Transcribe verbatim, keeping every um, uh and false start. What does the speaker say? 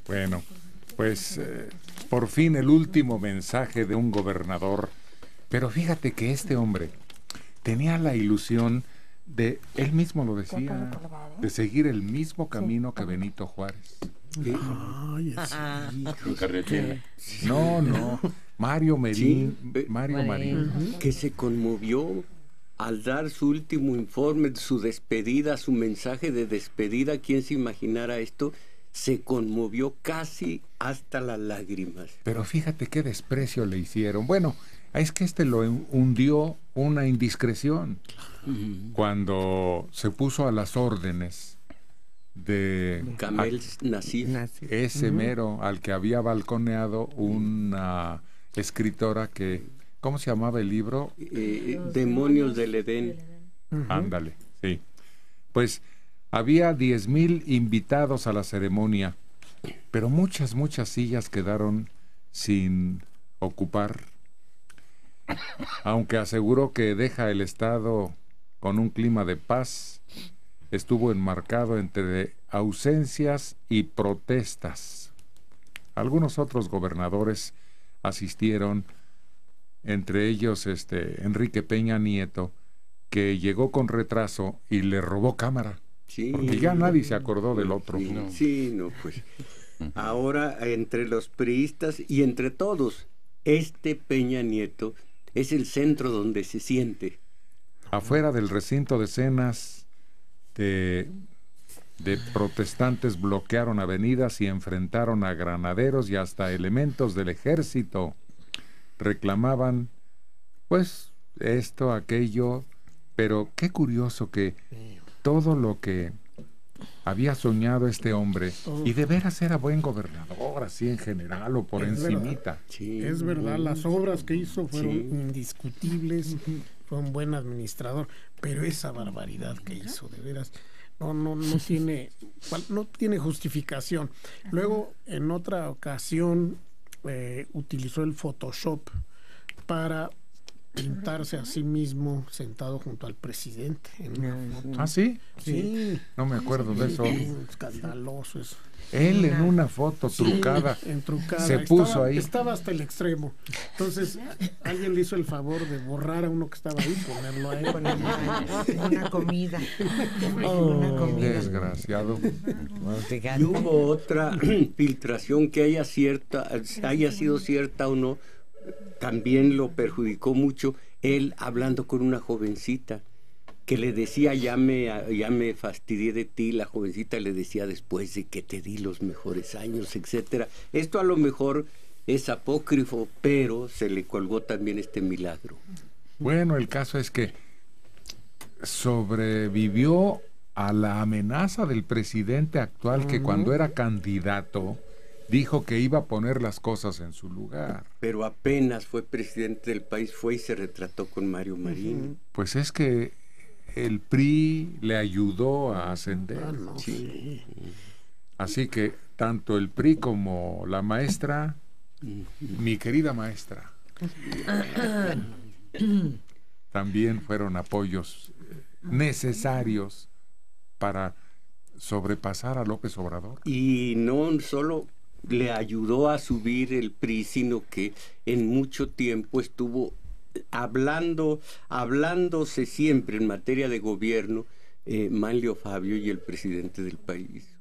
Bueno, pues eh, por fin el último mensaje de un gobernador. Pero fíjate que este hombre tenía la ilusión de, él mismo lo decía, de seguir el mismo camino que Benito Juárez. ¿Qué? Ay, sí. No, no. Mario Merín, sí, Mario Marín, uh-huh. que se conmovió al dar su último informe, su despedida, su mensaje de despedida. ¿Quién se imaginara esto? Se conmovió casi hasta las lágrimas. Pero fíjate qué desprecio le hicieron. Bueno, es que este lo hundió una indiscreción uh-huh. cuando se puso a las órdenes de Kamel Nasif, ese uh-huh. mero al que había balconeado una escritora que, ¿cómo se llamaba el libro? Eh, Demonios del Edén. Uh-huh. Ándale, sí. Pues había diez mil invitados a la ceremonia, pero muchas, muchas sillas quedaron sin ocupar. Aunque aseguró que deja el Estado con un clima de paz, estuvo enmarcado entre ausencias y protestas. Algunos otros gobernadores asistieron, entre ellos este Enrique Peña Nieto, que llegó con retraso y le robó cámara. Sí, porque ya nadie se acordó del otro. Sí, no, sí, no pues. Ahora, entre los priistas y entre todos, este Peña Nieto es el centro donde se siente. Afuera del recinto, decenas de, de protestantes bloquearon avenidas y enfrentaron a granaderos y hasta elementos del ejército. Reclamaban, pues, esto, aquello, pero qué curioso que todo lo que había soñado este hombre, y de veras era buen gobernador, así en general o por es encimita. Verdad. Sí, es verdad, las obras que hizo fueron sí. indiscutibles, fue un buen administrador, pero esa barbaridad que hizo, de veras, no, no, no tiene, no tiene justificación. Luego, en otra ocasión, eh, utilizó el Photoshop para pintarse a sí mismo sentado junto al presidente. En una foto. ¿Ah, sí? Sí. No me acuerdo de eso. Escandaloso eso. Él en una foto trucada, sí, en trucada. se estaba, puso ahí. Estaba hasta el extremo. Entonces, alguien le hizo el favor de borrar a uno que estaba ahí y ponerlo a él. Una comida. Oh, una comida. Desgraciado. Y hubo otra filtración que haya cierta, haya sido cierta o no, también lo perjudicó mucho, él hablando con una jovencita que le decía, ya me, ya me fastidié de ti. La jovencita le decía, después de que te di los mejores años, etcétera. Esto a lo mejor es apócrifo, pero se le colgó también este milagro. Bueno, el caso es que sobrevivió a la amenaza del presidente actual, que uh-huh. cuando era candidato dijo que iba a poner las cosas en su lugar. Pero apenas fue presidente del país, fue y se retrató con Mario Marín. Uh-huh. Pues es que el P R I le ayudó a ascender. Ah, no, sí. Así que tanto el P R I como la maestra, uh-huh. mi querida maestra, también fueron apoyos necesarios para sobrepasar a López Obrador. Y no solo le ayudó a subir el P R I, sino que en mucho tiempo estuvo hablando, hablándose siempre en materia de gobierno, eh, Manlio Fabio y el presidente del país.